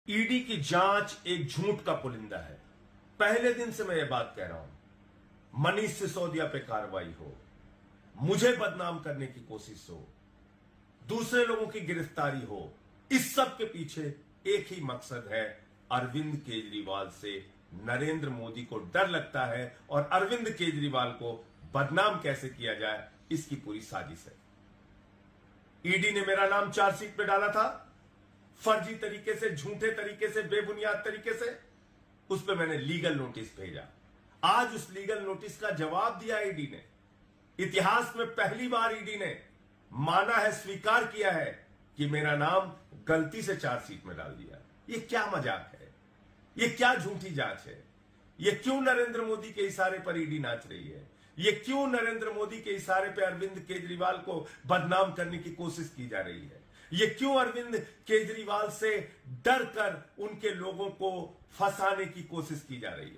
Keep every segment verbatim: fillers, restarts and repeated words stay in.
ED की जांच एक झूठ का पुलिंदा है। पहले दिन से मैं ये बात कह रहा हूं, मनीष सिसोदिया पे कार्रवाई हो, मुझे बदनाम करने की कोशिश हो, दूसरे लोगों की गिरफ्तारी हो, इस सब के पीछे एक ही मकसद है। अरविंद केजरीवाल से नरेंद्र मोदी को डर लगता है और अरविंद केजरीवाल को बदनाम कैसे किया जाए, इसकी पूरी साजिश है। ईडी ने मेरा नाम चार्जशीट में डाला था, फर्जी तरीके से, झूठे तरीके से, बेबुनियाद तरीके से। उस पर मैंने लीगल नोटिस भेजा। आज उस लीगल नोटिस का जवाब दिया ईडी ने। इतिहास में पहली बार ईडी ने माना है, स्वीकार किया है कि मेरा नाम गलती से चार्जशीट में डाल दिया। ये क्या मजाक है? ये क्या झूठी जांच है? ये क्यों नरेंद्र मोदी के इशारे पर ईडी नाच रही है? ये क्यों नरेंद्र मोदी के इशारे पर अरविंद केजरीवाल को बदनाम करने की कोशिश की जा रही है? ये क्यों अरविंद केजरीवाल से डर कर उनके लोगों को फंसाने की कोशिश की जा रही है?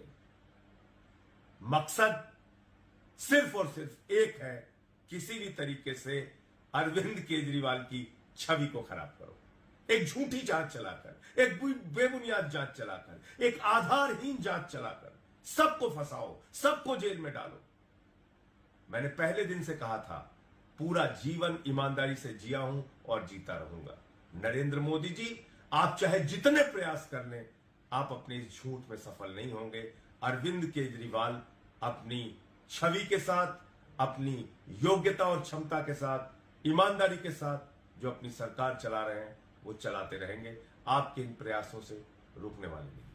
मकसद सिर्फ और सिर्फ एक है, किसी भी तरीके से अरविंद केजरीवाल की छवि को खराब करो। एक झूठी जांच चलाकर, एक बेबुनियाद जांच चलाकर, एक आधारहीन जांच चलाकर सबको फंसाओ, सबको जेल में डालो। मैंने पहले दिन से कहा था, पूरा जीवन ईमानदारी से जिया हूं और जीता रहूंगा। नरेंद्र मोदी जी, आप चाहे जितने प्रयास कर लें, आप अपने इस झूठ में सफल नहीं होंगे। अरविंद केजरीवाल अपनी छवि के साथ, अपनी योग्यता और क्षमता के साथ, ईमानदारी के साथ जो अपनी सरकार चला रहे हैं, वो चलाते रहेंगे। आपके इन प्रयासों से रुकने वाले नहीं।